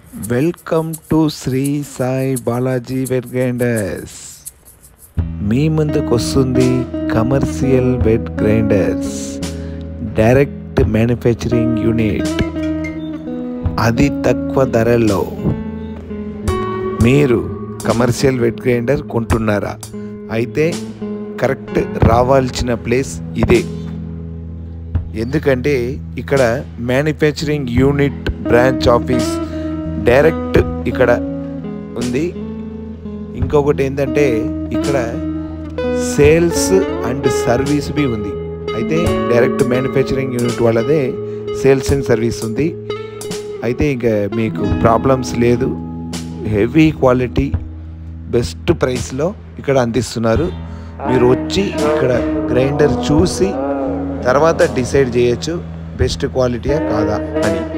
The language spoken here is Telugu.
Welcome to Shri Sai Balaji wet grinders. మీ ముందుకు వస్తుంది commercial wet grinders, direct manufacturing unit, అది తక్కువ ధరల్లో. మీరు కమర్షియల్ వెట్ గ్రైండర్ కొంటున్నారా? అయితే కరెక్ట్ రావాల్సిన ప్లేస్ ఇదే. ఎందుకంటే ఇక్కడ manufacturing unit branch office direct ఇక్కడ ఉంది. ఇంకొకటి ఏంటంటే ఇక్కడ సేల్స్ అండ్ సర్వీస్ బి ఉంది. అయితే డైరెక్ట్ మ్యానుఫ్యాక్చరింగ్ యూనిట్ వాళ్ళదే సేల్స్ అండ్ సర్వీస్ ఉంది. అయితే ఇంకా మీకు ప్రాబ్లమ్స్ లేదు. హెవీ క్వాలిటీ బెస్ట్ ప్రైస్లో ఇక్కడ అందిస్తున్నారు. మీరు వచ్చి ఇక్కడ గ్రైండర్ చూసి తర్వాత డిసైడ్ చేయొచ్చు బెస్ట్ క్వాలిటీయా కాదా అని.